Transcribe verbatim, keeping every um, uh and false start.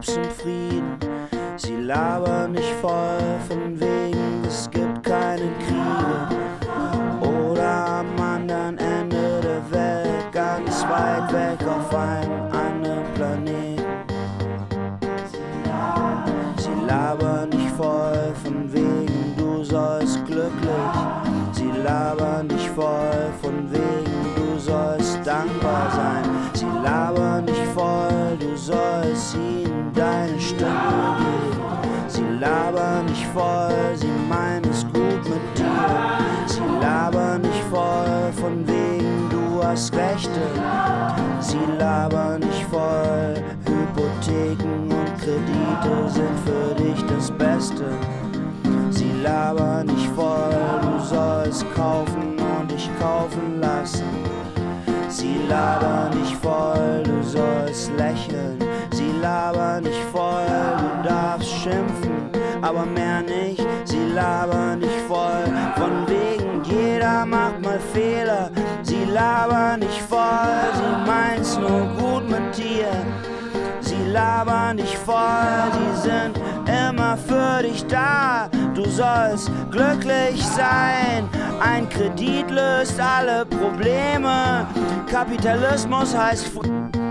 lebst im Frieden. Sie labern nicht voll von wegen, es gibt keine Kriege. Oder am anderen Ende der Welt, ganz weit weg auf einem anderen Planeten. Sie labern nicht voll von wegen, du sollst glücklich. Sie labern nicht voll von wegen, du sollst dankbar sein. Sie labern nicht voll, du sollst ihnen deine Stimme geben. Sie labern nicht voll, sie meinen es gut mit dir. Sie labern nicht voll von wegen, du hast Rechte. Sie labern nicht voll, Hypotheken und Kredite sind für dich das Beste. Sie labern nicht voll, du sollst kaufen und dich kaufen lassen. Sie labern nicht voll, du sollst lächeln. Sie labern nicht voll, du darfst schimpfen, aber mehr nicht. Sie labern nicht voll, von wegen jeder macht mal Fehler. Sie labern nicht voll, sie meinen's nur gut mit dir. Sie labern nicht voll, sie sind immer für dich da. Du sollst glücklich sein, ein Kredit löst alle Probleme. Kapitalismus heißt